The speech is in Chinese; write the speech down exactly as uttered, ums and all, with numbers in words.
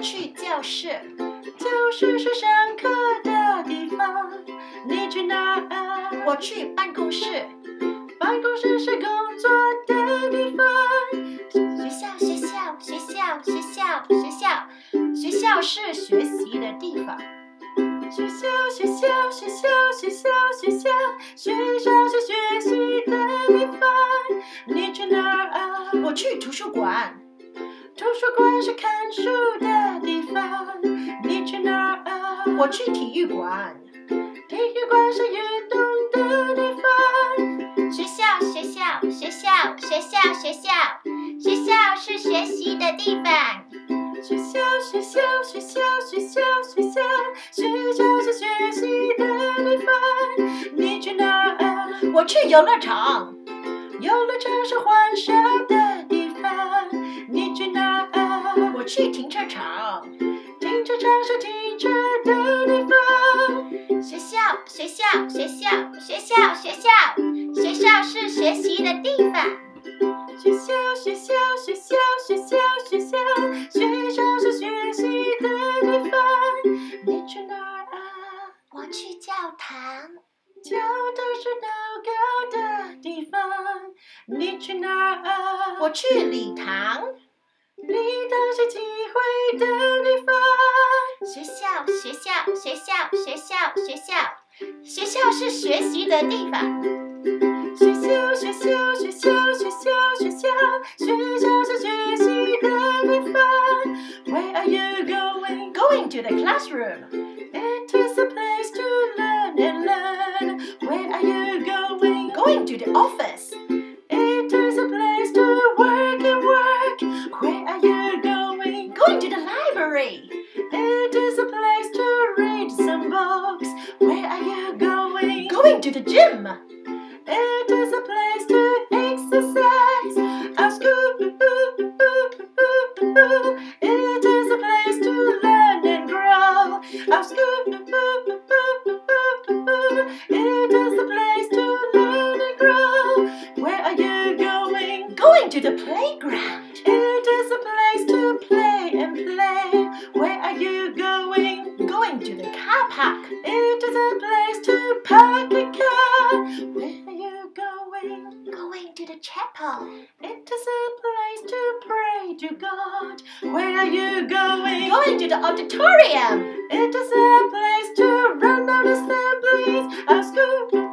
去教室。 教室是上课的地方。你去哪儿？ 我去办公室。 办公室是工作的地方。 学校，学校，学校，学校，学校，学校是学习的地方。 学校，学校，学校，学校，学校，学校是学习的地方。你去哪儿？ 我去图书馆。 图书馆是看书的地方。你去哪儿？ 我去体育馆。 体育馆是运动的地方。 学校，学校，学校，学校，学校，学校是学习的地方。 学校，学校，学校，学校，学校，学校是学习的地方。你去哪儿？ 我去游乐场。 游乐场是玩耍的地方。你去哪儿？ 我去停车场。 停车场是停车的地方。 学校，学校，学校，学校，学校，学校是学习的地方。 学校，学校，学校，学校，学校，学校是学习的地方。你去哪儿？ 我去教堂。 教堂是祷告的地方。你去哪儿？ 我去礼堂。 礼堂是机会的地方。 学校，学校，学校，学校，学校，学校是学习的地方。 学校，学校，学校，学校，学校，学校是学习的地方。Where are you going? Going to the classroom. It is a place to learn and learn. Where are you going? Going to the office. It is a place to work and work. Where are you going? Going to the library. It is a place to read some books. Where are you going? Going to the gym. It is a place to exercise. Our school. It is a place to learn and grow. Our school. It is a place to learn and grow. Where are you going? Going to the playground. It is a place to play and play. Where are you going? Going to the car park. It is a place to park a car. Where are you going? Going to the chapel. It is a place to pray to God. Where are you going? Going to the auditorium. It is a place to run out assemblies. Our school.